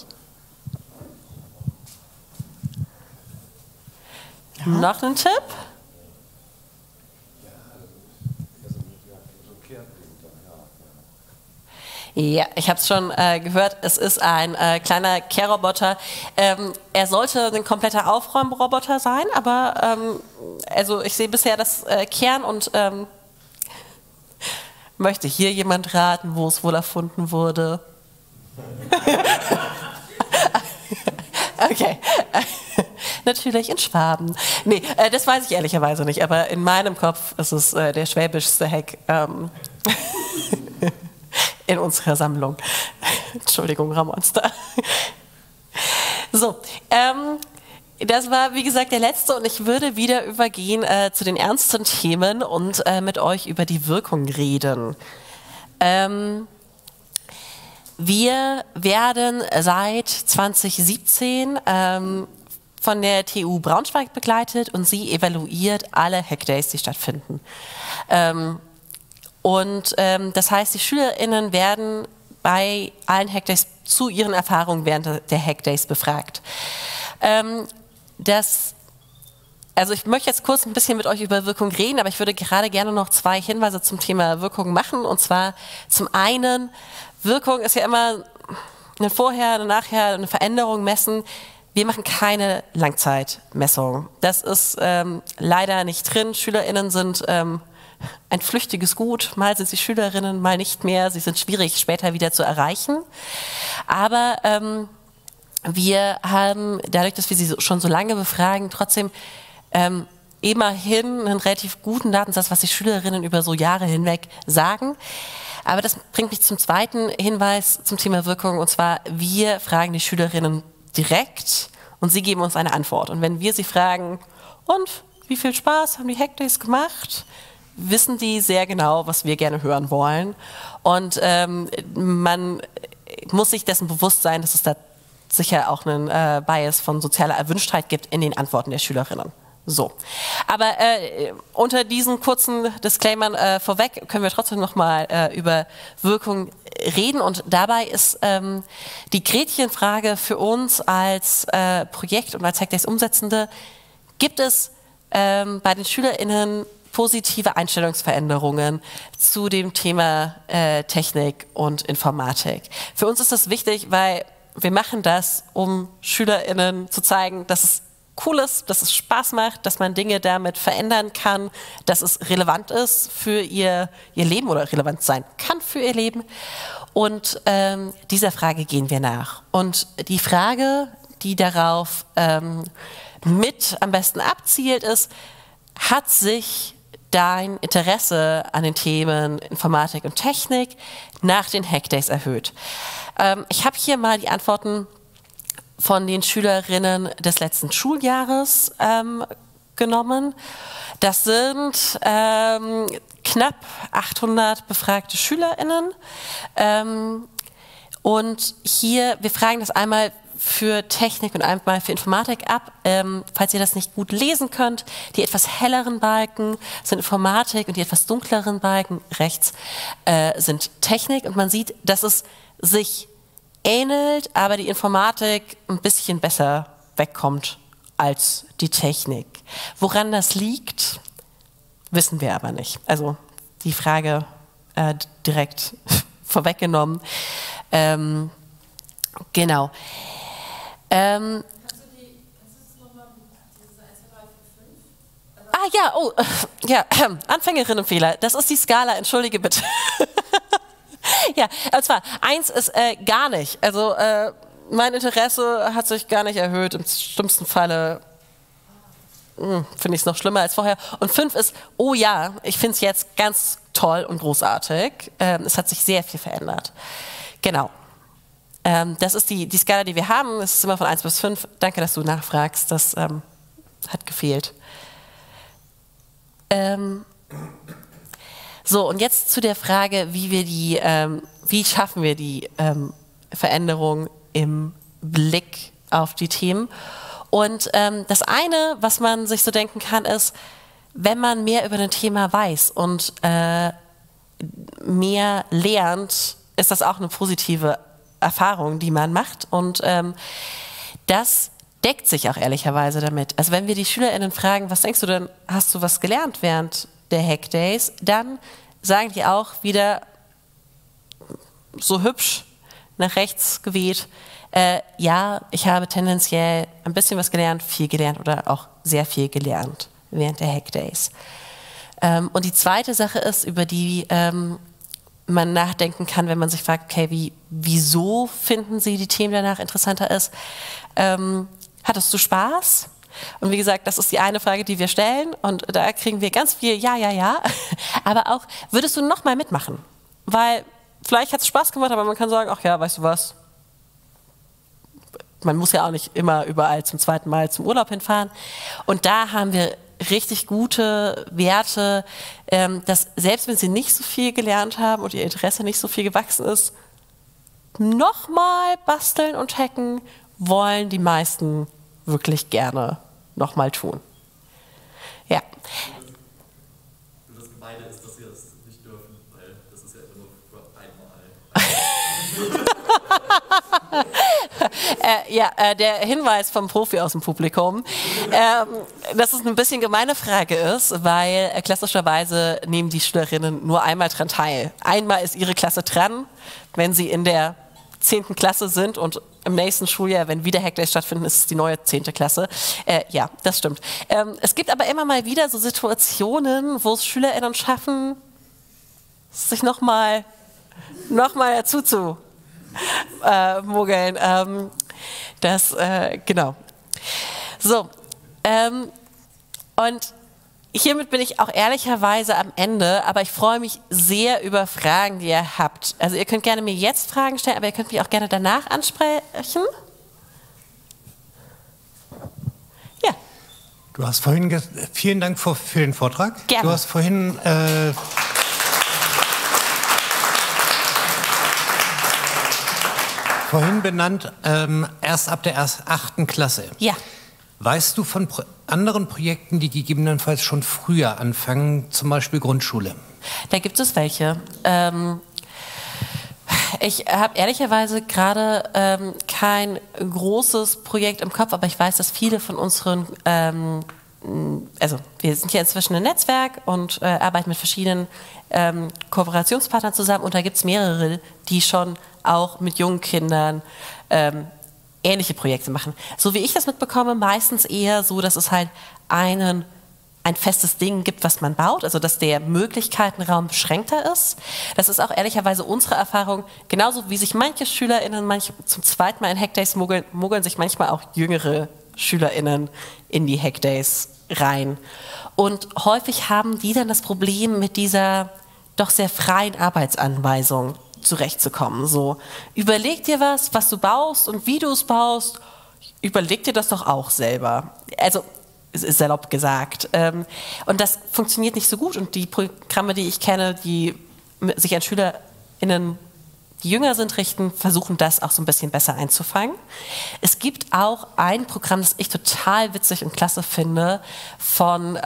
Ja. Noch ein Tipp? Ja, ich habe es schon gehört. Es ist ein kleiner Care-Roboter. Er sollte ein kompletter Aufräumroboter sein, aber also ich sehe bisher das Kern und möchte hier jemand raten, wo es wohl erfunden wurde? Okay. Natürlich in Schwaben. Nee, das weiß ich ehrlicherweise nicht, aber in meinem Kopf ist es der schwäbischste Hack in unserer Sammlung. Entschuldigung, Ramonster. So, das war, wie gesagt, der letzte und ich würde wieder übergehen zu den ernsten Themen und mit euch über die Wirkung reden. Wir werden seit 2017 von der TU Braunschweig begleitet und sie evaluiert alle Hackdays, die stattfinden. Das heißt, die SchülerInnen werden bei allen Hackdays zu ihren Erfahrungen während der Hackdays befragt. Also ich möchte jetzt kurz ein bisschen mit euch über Wirkung reden, aber ich würde gerade gerne noch 2 Hinweise zum Thema Wirkung machen. Und zwar zum einen, Wirkung ist ja immer ein Vorher, ein Nachher, eine Veränderung messen. Wir machen keine Langzeitmessung. Das ist leider nicht drin. SchülerInnen sind ein flüchtiges Gut. Mal sind sie SchülerInnen, mal nicht mehr. Sie sind schwierig später wieder zu erreichen. Aber wir haben, dadurch, dass wir sie schon so lange befragen, trotzdem immerhin einen relativ guten Datensatz, was die SchülerInnen über so Jahre hinweg sagen. Aber das bringt mich zum zweiten Hinweis zum Thema Wirkung. Und zwar, wir fragen die SchülerInnen direkt und sie geben uns eine Antwort. Und wenn wir sie fragen, und wie viel Spaß haben die Hackdays gemacht, wissen die sehr genau, was wir gerne hören wollen. Und man muss sich dessen bewusst sein, dass es da sicher auch einen Bias von sozialer Erwünschtheit gibt in den Antworten der SchülerInnen. So. Aber unter diesen kurzen Disclaimern vorweg können wir trotzdem nochmal über Wirkung reden. Und dabei ist die Gretchenfrage für uns als Projekt und als Hackdays Umsetzende, gibt es bei den SchülerInnen positive Einstellungsveränderungen zu dem Thema Technik und Informatik? Für uns ist das wichtig, weil wir machen das, um SchülerInnen zu zeigen, dass es cool ist, dass es Spaß macht, dass man Dinge damit verändern kann, dass es relevant ist für ihr Leben oder relevant sein kann für ihr Leben. Und dieser Frage gehen wir nach. Und die Frage, die darauf mit am besten abzielt, ist, hat sich dein Interesse an den Themen Informatik und Technik nach den Hackdays erhöht? Ich habe hier mal die Antworten von den SchülerInnen des letzten Schuljahres genommen. Das sind knapp 800 befragte SchülerInnen. Und hier, wir fragen das einmal für Technik und einmal für Informatik ab. Falls ihr das nicht gut lesen könnt, die etwas helleren Balken sind Informatik und die etwas dunkleren Balken rechts sind Technik. Und man sieht, dass es sich ähnelt, aber die Informatik ein bisschen besser wegkommt als die Technik. Woran das liegt, wissen wir aber nicht. Also die Frage direkt vorweggenommen. Genau. Ja, oh, ja, Anfängerinnenfehler. Das ist die Skala, entschuldige bitte. Ja, und zwar, 1 ist gar nicht. Also mein Interesse hat sich gar nicht erhöht. Im schlimmsten Falle finde ich es noch schlimmer als vorher. Und 5 ist, oh ja, ich finde es jetzt ganz toll und großartig. Es hat sich sehr viel verändert. Genau. Das ist die Skala, die wir haben. Es ist immer von 1 bis 5. Danke, dass du nachfragst. Das hat gefehlt. So, und jetzt zu der Frage, wie schaffen wir die Veränderung im Blick auf die Themen. Und das eine, was man sich so denken kann, ist, wenn man mehr über ein Thema weiß und mehr lernt, ist das auch eine positive Erfahrung, die man macht. Und das deckt sich auch ehrlicherweise damit. Also wenn wir die SchülerInnen fragen, was denkst du denn, hast du was gelernt während der Hackdays, dann sagen die auch wieder, so hübsch nach rechts geweht. Ja, ich habe tendenziell ein bisschen was gelernt, viel gelernt oder auch sehr viel gelernt während der Hackdays. Und die zweite Sache ist, über die man nachdenken kann, wenn man sich fragt, okay, wieso finden Sie die Themen danach interessanter ist? Hattest du Spaß? Und wie gesagt, das ist die eine Frage, die wir stellen und da kriegen wir ganz viel Ja. Aber auch, würdest du nochmal mitmachen? Weil vielleicht hat es Spaß gemacht, aber man kann sagen, ach ja, weißt du was? Man muss ja auch nicht immer überall zum zweiten Mal zum Urlaub hinfahren. Und da haben wir richtig gute Werte, dass selbst wenn sie nicht so viel gelernt haben und ihr Interesse nicht so viel gewachsen ist, nochmal basteln und hacken wollen die meisten wirklich gerne nochmal tun. Ja. Das Gemeine ist, dass sie das nicht dürfen, weil das ist ja immer nur für einmal. Der Hinweis vom Profi aus dem Publikum, dass es ein bisschen gemeine Frage ist, weil klassischerweise nehmen die Schülerinnen nur einmal dran teil. Einmal ist ihre Klasse dran, wenn sie in der 10. Klasse sind und im nächsten Schuljahr, wenn wieder Hackdays stattfinden, ist es die neue 10. Klasse. Ja, das stimmt. Es gibt aber immer mal wieder so Situationen, wo es SchülerInnen schaffen, sich nochmal dazu zu mogeln. Genau. So. Und hiermit bin ich auch ehrlicherweise am Ende, aber ich freue mich sehr über Fragen, die ihr habt. Also ihr könnt gerne mir jetzt Fragen stellen, aber ihr könnt mich auch gerne danach ansprechen. Ja. Du hast vorhin, vielen Dank für den Vortrag. Gerne. Du hast vorhin benannt, erst ab der 8. Klasse. Ja. Weißt du von anderen Projekten, die gegebenenfalls schon früher anfangen, zum Beispiel Grundschule? Da gibt es welche. Ich habe ehrlicherweise gerade kein großes Projekt im Kopf, aber ich weiß, dass viele von unseren, also wir sind ja inzwischen ein Netzwerk und arbeiten mit verschiedenen Kooperationspartnern zusammen und da gibt es mehrere, die schon auch mit jungen Kindern ähnliche Projekte machen. So wie ich das mitbekomme, meistens eher so, dass es halt ein festes Ding gibt, was man baut, also dass der Möglichkeitenraum beschränkter ist. Das ist auch ehrlicherweise unsere Erfahrung, genauso wie sich manche SchülerInnen zum zweiten Mal in Hackdays mogeln sich manchmal auch jüngere SchülerInnen in die Hackdays rein. Und häufig haben die dann das Problem mit dieser doch sehr freien Arbeitsanweisung zurechtzukommen. So, überleg dir was du baust und wie du es baust, überleg dir das doch auch selber. Also, es ist salopp gesagt. Und das funktioniert nicht so gut. Und die Programme, die ich kenne, die sich an SchülerInnen, die jünger sind, richten, versuchen das auch so ein bisschen besser einzufangen. Es gibt auch ein Programm, das ich total witzig und klasse finde, von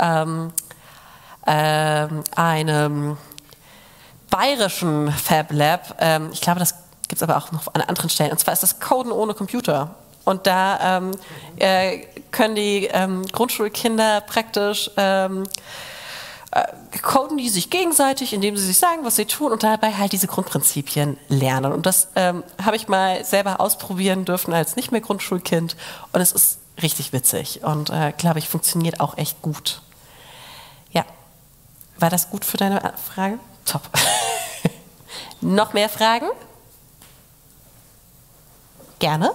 einem bayerischen Fab Lab. Ich glaube, das gibt es aber auch noch an anderen Stellen. Und zwar ist das Coden ohne Computer. Und da können die Grundschulkinder praktisch coden die sich gegenseitig, indem sie sich sagen, was sie tun und dabei halt diese Grundprinzipien lernen. Und das habe ich mal selber ausprobieren dürfen als nicht mehr Grundschulkind. Und es ist richtig witzig und glaube ich, funktioniert auch echt gut. Ja, war das gut für deine Frage? Top. Noch mehr Fragen? Gerne.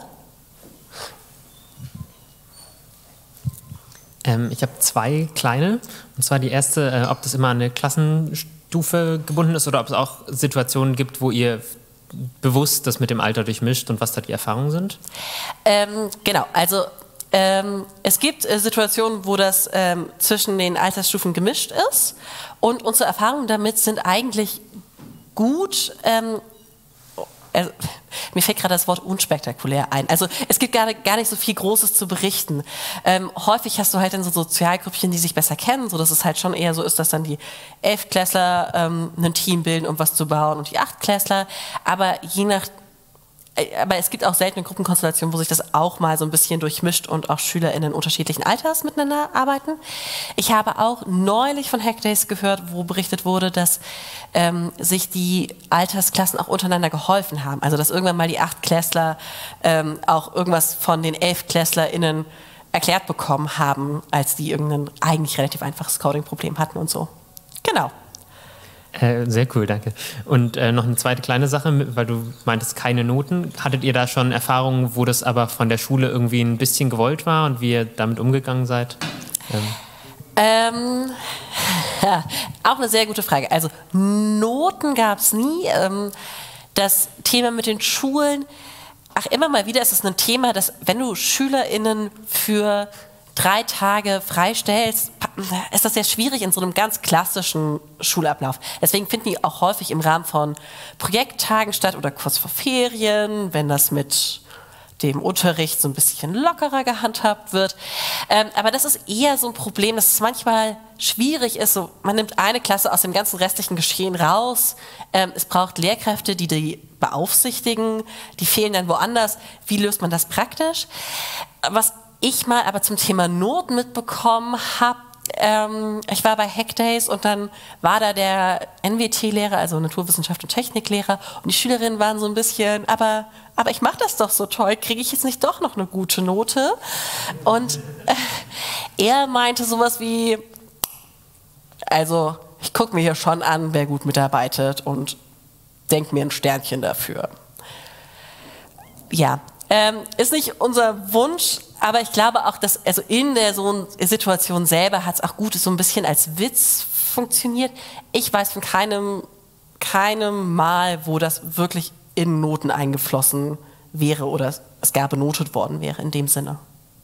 Ich habe 2 kleine. Und zwar die erste, ob das immer an eine Klassenstufe gebunden ist oder ob es auch Situationen gibt, wo ihr bewusst das mit dem Alter durchmischt und was da die Erfahrungen sind? Genau, also es gibt Situationen, wo das zwischen den Altersstufen gemischt ist und unsere Erfahrungen damit sind eigentlich gut. Mir fällt gerade das Wort unspektakulär ein. Also es gibt gar nicht so viel Großes zu berichten. Häufig hast du halt dann so Sozialgruppchen, die sich besser kennen, sodass es halt schon eher so ist, dass dann die 11-Klässler ein Team bilden, um was zu bauen und die 8-Klässler. Aber je nach aber es gibt auch seltene Gruppenkonstellationen, wo sich das auch mal so ein bisschen durchmischt und auch SchülerInnen unterschiedlichen Alters miteinander arbeiten. Ich habe auch neulich von Hackdays gehört, wo berichtet wurde, dass sich die Altersklassen auch untereinander geholfen haben. Also dass irgendwann mal die 8-Klässler auch irgendwas von den 11-KlässlerInnen erklärt bekommen haben, als die irgendein eigentlich relativ einfaches Coding-Problem hatten und so. Genau. Sehr cool, danke. Und noch eine zweite kleine Sache, weil du meintest keine Noten. Hattet ihr da schon Erfahrungen, wo das aber von der Schule irgendwie ein bisschen gewollt war und wie ihr damit umgegangen seid? Ja, auch eine sehr gute Frage. Also Noten gab es nie. Das Thema mit den Schulen, immer mal wieder ist es ein Thema, dass wenn du SchülerInnen für 3 Tage freistellst, ist das sehr schwierig in so einem ganz klassischen Schulablauf. Deswegen finden die auch häufig im Rahmen von Projekttagen statt oder kurz vor Ferien, wenn das mit dem Unterricht so ein bisschen lockerer gehandhabt wird. Aber das ist eher so ein Problem, dass es manchmal schwierig ist. So, man nimmt eine Klasse aus dem ganzen restlichen Geschehen raus. Es braucht Lehrkräfte, die beaufsichtigen. Die fehlen dann woanders. Wie löst man das praktisch? Was ich mal aber zum Thema Noten mitbekommen habe, ich war bei Hackdays und dann war da der NWT-Lehrer, also Naturwissenschaft und Techniklehrer, und die Schülerinnen waren so ein bisschen, aber ich mache das doch so toll, kriege ich jetzt nicht doch noch eine gute Note? Und er meinte sowas wie, also ich gucke mir hier schon an, wer gut mitarbeitet und denke mir ein Sternchen dafür. Ja, ist nicht unser Wunsch, aber ich glaube auch, dass also in der so Situation selber hat es auch gut so ein bisschen als Witz funktioniert. Ich weiß von keinem Mal, wo das wirklich in Noten eingeflossen wäre oder es gar benotet worden wäre in dem Sinne.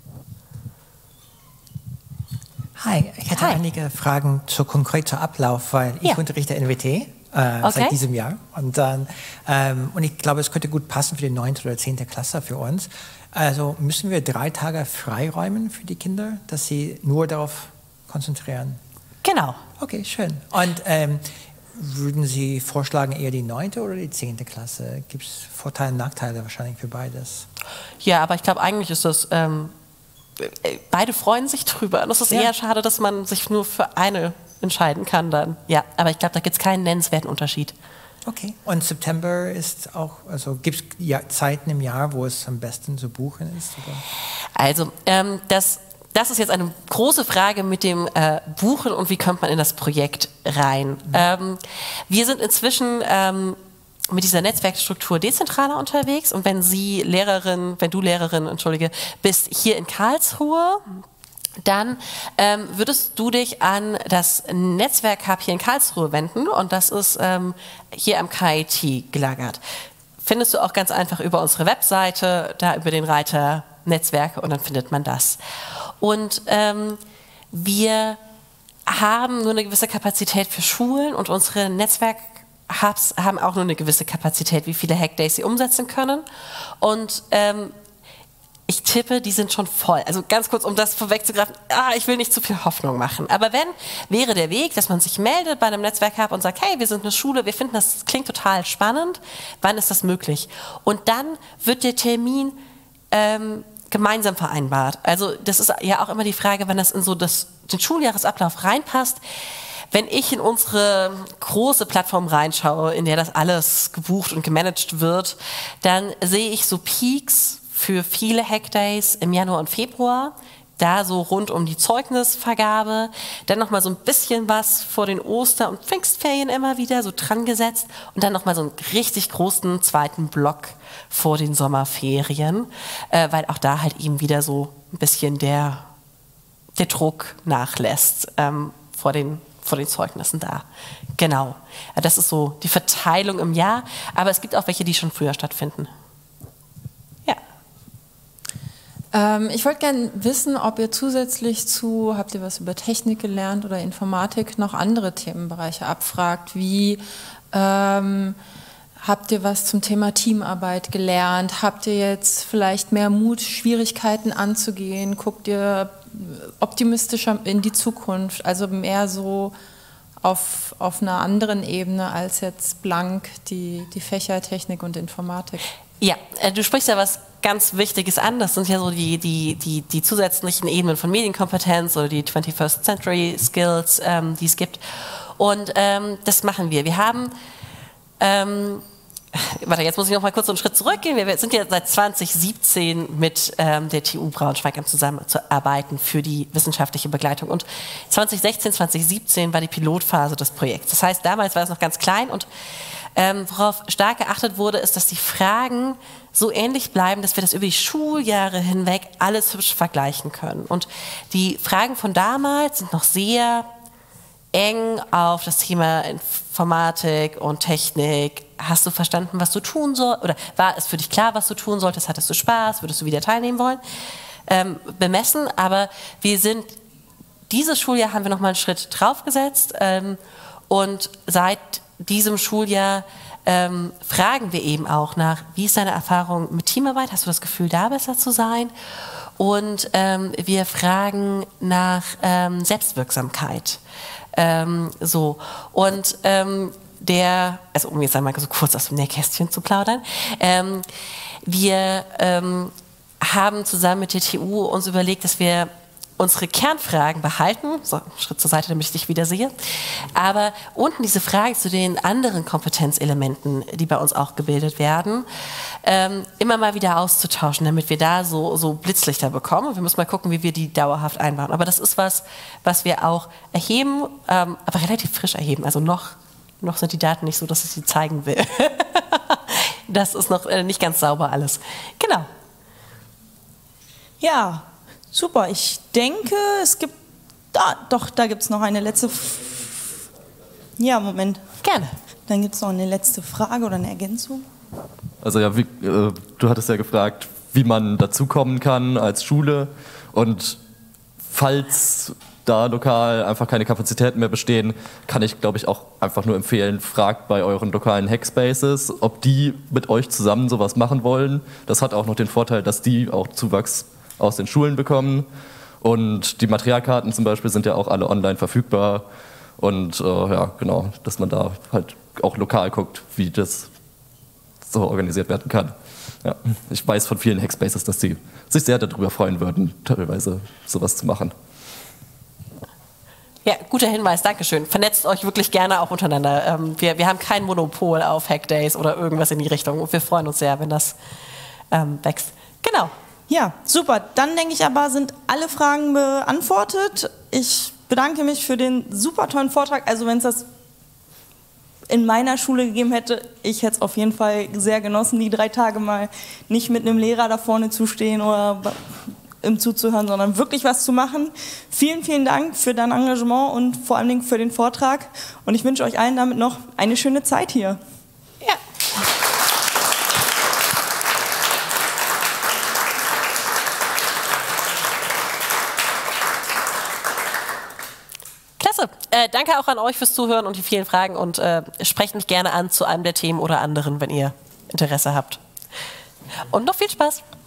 Hi, ich hätte einige Fragen zu konkreter Ablauf, weil ich unterrichte NWT seit diesem Jahr. Und ich glaube, es könnte gut passen für die 9. oder 10. Klasse für uns. Also müssen wir 3 Tage freiräumen für die Kinder, dass sie nur darauf konzentrieren? Genau. Okay, schön. Und würden Sie vorschlagen, eher die 9. oder die 10. Klasse? Gibt es Vorteile und Nachteile wahrscheinlich für beides? Ja, aber ich glaube, eigentlich ist das, beide freuen sich drüber. Und es ist eher schade, dass man sich nur für eine entscheiden kann dann. Ja, aber ich glaube, da gibt es keinen nennenswerten Unterschied. Okay. Und September ist auch, also gibt es Zeiten im Jahr, wo es am besten zu buchen ist? Oder? Also, das ist jetzt eine große Frage mit dem Buchen und wie kommt man in das Projekt rein. Wir sind inzwischen mit dieser Netzwerkstruktur dezentraler unterwegs und wenn du Lehrerin, bist hier in Karlsruhe, dann würdest du dich an das Netzwerk-Hub hier in Karlsruhe wenden und das ist hier am KIT gelagert. Findest du auch ganz einfach über unsere Webseite, da über den Reiter Netzwerke und dann findet man das. Und wir haben nur eine gewisse Kapazität für Schulen und unsere Netzwerk-Hubs haben auch nur eine gewisse Kapazität, wie viele Hackdays sie umsetzen können. Und ich tippe, die sind schon voll. Also ganz kurz, um das vorwegzugreifen, ich will nicht zu viel Hoffnung machen. Aber wäre der Weg, dass man sich meldet bei einem Netzwerk-Hub und sagt, hey, wir sind eine Schule, wir finden, das klingt total spannend, wann ist das möglich? Und dann wird der Termin gemeinsam vereinbart. Also das ist ja auch immer die Frage, wann das in so den Schuljahresablauf reinpasst. Wenn ich in unsere große Plattform reinschaue, in der das alles gebucht und gemanagt wird, dann sehe ich so Peaks für viele Hackdays im Januar und Februar, da so rund um die Zeugnisvergabe, dann nochmal so ein bisschen was vor den Oster- und Pfingstferien immer wieder so dran gesetzt und dann nochmal so einen richtig großen zweiten Block vor den Sommerferien, weil auch da halt eben wieder so ein bisschen der Druck nachlässt vor den Zeugnissen da. Genau. Das ist so die Verteilung im Jahr, aber es gibt auch welche, die schon früher stattfinden. Ich wollte gerne wissen, ob ihr zusätzlich habt ihr was über Technik gelernt oder Informatik, noch andere Themenbereiche abfragt, wie habt ihr was zum Thema Teamarbeit gelernt, habt ihr jetzt vielleicht mehr Mut, Schwierigkeiten anzugehen, guckt ihr optimistischer in die Zukunft, also mehr so auf einer anderen Ebene als jetzt blank die Fächer Technik und Informatik? Ja, du sprichst ja was ganz Wichtiges an. Das sind ja so die zusätzlichen Ebenen von Medienkompetenz oder die 21st Century Skills, die es gibt. Und das machen wir. Wir haben, warte, jetzt muss ich noch mal kurz so einen Schritt zurückgehen. Wir sind ja seit 2017 mit der TU Braunschweig am Zusammenarbeiten für die wissenschaftliche Begleitung. Und 2016, 2017 war die Pilotphase des Projekts. Das heißt, damals war es noch ganz klein und worauf stark geachtet wurde, ist, dass die Fragen so ähnlich bleiben, dass wir das über die Schuljahre hinweg alles hübsch vergleichen können. Und die Fragen von damals sind noch sehr eng auf das Thema Informatik und Technik. Hast du verstanden, was du tun sollst? Oder war es für dich klar, was du tun solltest? Hattest du Spaß? Würdest du wieder teilnehmen wollen? Bemessen, aber dieses Schuljahr haben wir nochmal einen Schritt draufgesetzt und seit diesem Schuljahr fragen wir eben auch nach, wie ist deine Erfahrung mit Teamarbeit? Hast du das Gefühl, da besser zu sein? Und wir fragen nach Selbstwirksamkeit. Also um jetzt einmal so kurz aus dem Nähkästchen zu plaudern, wir haben zusammen mit der TU uns überlegt, dass wir unsere Kernfragen behalten, so, Schritt zur Seite, damit ich dich wieder sehe, aber unten diese Fragen zu den anderen Kompetenzelementen, die bei uns auch gebildet werden, immer mal wieder auszutauschen, damit wir da so Blitzlichter bekommen. Und wir müssen mal gucken, wie wir die dauerhaft einbauen. Aber das ist was wir auch erheben, aber relativ frisch erheben. Also noch sind die Daten nicht so, dass ich sie zeigen will. Das ist noch nicht ganz sauber alles. Genau. Ja, super. Ich denke, es gibt... Da gibt es noch eine letzte... Ja, Moment. Gerne. Dann gibt es noch eine letzte Frage oder eine Ergänzung. Also ja, du hattest ja gefragt, wie man dazukommen kann als Schule. Und falls da lokal einfach keine Kapazitäten mehr bestehen, kann ich, glaube ich, auch einfach nur empfehlen, fragt bei euren lokalen Hackspaces, ob die mit euch zusammen sowas machen wollen. Das hat auch noch den Vorteil, dass die auch Zuwachs aus den Schulen bekommen. Und die Materialkarten zum Beispiel sind ja auch alle online verfügbar. Und ja, genau, dass man da halt auch lokal guckt, wie das so organisiert werden kann. Ja, ich weiß von vielen Hackspaces, dass sie sich sehr darüber freuen würden, teilweise sowas zu machen. Ja, guter Hinweis, Dankeschön. Vernetzt euch wirklich gerne auch untereinander. Wir haben kein Monopol auf Hackdays oder irgendwas in die Richtung. Und wir freuen uns sehr, wenn das wächst. Genau. Ja, super. Dann denke ich aber, sind alle Fragen beantwortet. Ich bedanke mich für den super tollen Vortrag. Also wenn es das in meiner Schule gegeben hätte, ich hätte es auf jeden Fall sehr genossen, die 3 Tage mal nicht mit einem Lehrer da vorne zu stehen oder im Zuzuhören, sondern wirklich was zu machen. Vielen, vielen Dank für dein Engagement und vor allen Dingen für den Vortrag. Und ich wünsche euch allen damit noch eine schöne Zeit hier. Ja. Klasse. Danke auch an euch fürs Zuhören und die vielen Fragen und sprecht mich gerne an zu einem der Themen oder anderen, wenn ihr Interesse habt. Und noch viel Spaß.